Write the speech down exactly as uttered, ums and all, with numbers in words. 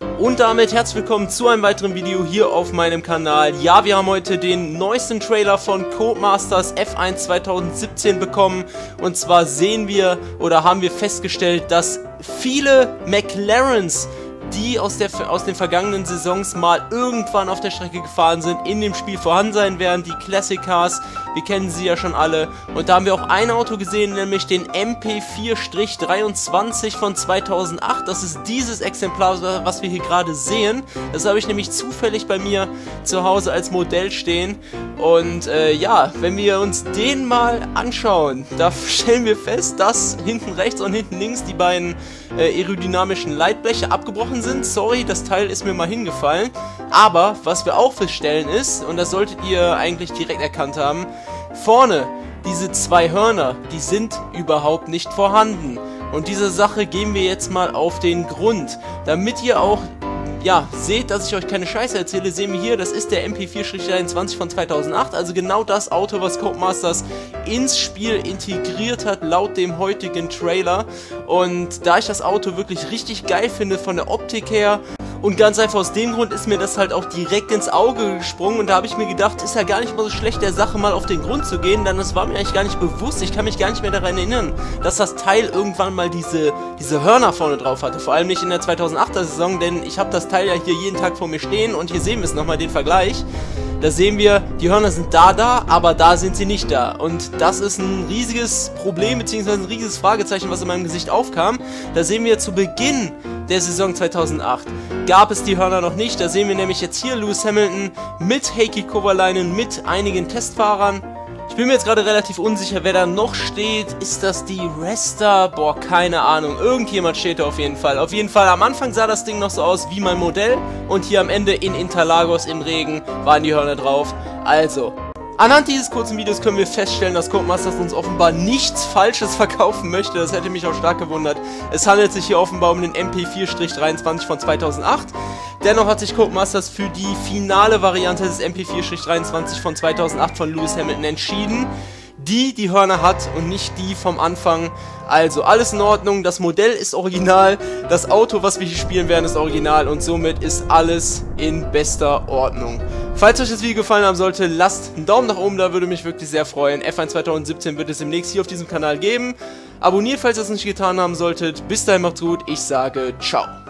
Und damit herzlich willkommen zu einem weiteren Video hier auf meinem Kanal. Ja, wir haben heute den neuesten Trailer von Codemasters F eins zweitausendsiebzehn bekommen. Und zwar sehen wir oder haben wir festgestellt, dass viele McLarens, die aus, der, aus den vergangenen Saisons mal irgendwann auf der Strecke gefahren sind, in dem Spiel vorhanden sein werden. Die Classic Cars, wir kennen sie ja schon alle. Und da haben wir auch ein Auto gesehen, nämlich den M P vier dreiundzwanzig von zweitausendacht. Das ist dieses Exemplar, was wir hier gerade sehen. Das habe ich nämlich zufällig bei mir zu Hause als Modell stehen. Und äh, ja, wenn wir uns den mal anschauen, da stellen wir fest, dass hinten rechts und hinten links die beiden äh, aerodynamischen Leitbleche abgebrochen sind. Sorry, das Teil ist mir mal hingefallen. Aber was wir auch feststellen ist, und das solltet ihr eigentlich direkt erkannt haben, vorne diese zwei Hörner, die sind überhaupt nicht vorhanden. Und dieser Sache gehen wir jetzt mal auf den Grund, damit ihr auch ja, seht, dass ich euch keine Scheiße erzähle. Sehen wir hier, das ist der M P vier dreiundzwanzig von zweitausendacht, also genau das Auto, was Codemasters ins Spiel integriert hat, laut dem heutigen Trailer. Und da ich das Auto wirklich richtig geil finde von der Optik her, und ganz einfach aus dem Grund ist mir das halt auch direkt ins Auge gesprungen und da habe ich mir gedacht, ist ja gar nicht mal so schlecht, der Sache mal auf den Grund zu gehen, denn das war mir eigentlich gar nicht bewusst, ich kann mich gar nicht mehr daran erinnern, dass das Teil irgendwann mal diese, diese Hörner vorne drauf hatte, vor allem nicht in der zweitausendachter Saison, denn ich habe das Teil ja hier jeden Tag vor mir stehen und hier sehen wir es nochmal, den Vergleich. Da sehen wir, die Hörner sind da, da, aber da sind sie nicht da. Und das ist ein riesiges Problem, beziehungsweise ein riesiges Fragezeichen, was in meinem Gesicht aufkam. Da sehen wir zu Beginn der Saison zweitausendacht gab es die Hörner noch nicht. Da sehen wir nämlich jetzt hier Lewis Hamilton mit Heikki Kovalainen, mit einigen Testfahrern. Ich bin mir jetzt gerade relativ unsicher, wer da noch steht. Ist das die Resta? Boah, keine Ahnung. Irgendjemand steht da auf jeden Fall. Auf jeden Fall, am Anfang sah das Ding noch so aus wie mein Modell. Und hier am Ende in Interlagos im Regen waren die Hörner drauf. Also, anhand dieses kurzen Videos können wir feststellen, dass Codemasters uns offenbar nichts Falsches verkaufen möchte. Das hätte mich auch stark gewundert. Es handelt sich hier offenbar um den M P vier dreiundzwanzig von zweitausendacht. Dennoch hat sich Codemasters für die finale Variante des M P vier dreiundzwanzig von zweitausendacht von Lewis Hamilton entschieden, die die Hörner hat und nicht die vom Anfang. Also alles in Ordnung, das Modell ist original, das Auto, was wir hier spielen werden, ist original und somit ist alles in bester Ordnung. Falls euch das Video gefallen haben sollte, lasst einen Daumen nach oben da, würde mich wirklich sehr freuen. F eins zweitausendsiebzehn wird es demnächst hier auf diesem Kanal geben. Abonniert, falls ihr es nicht getan haben solltet. Bis dahin macht's gut, ich sage ciao.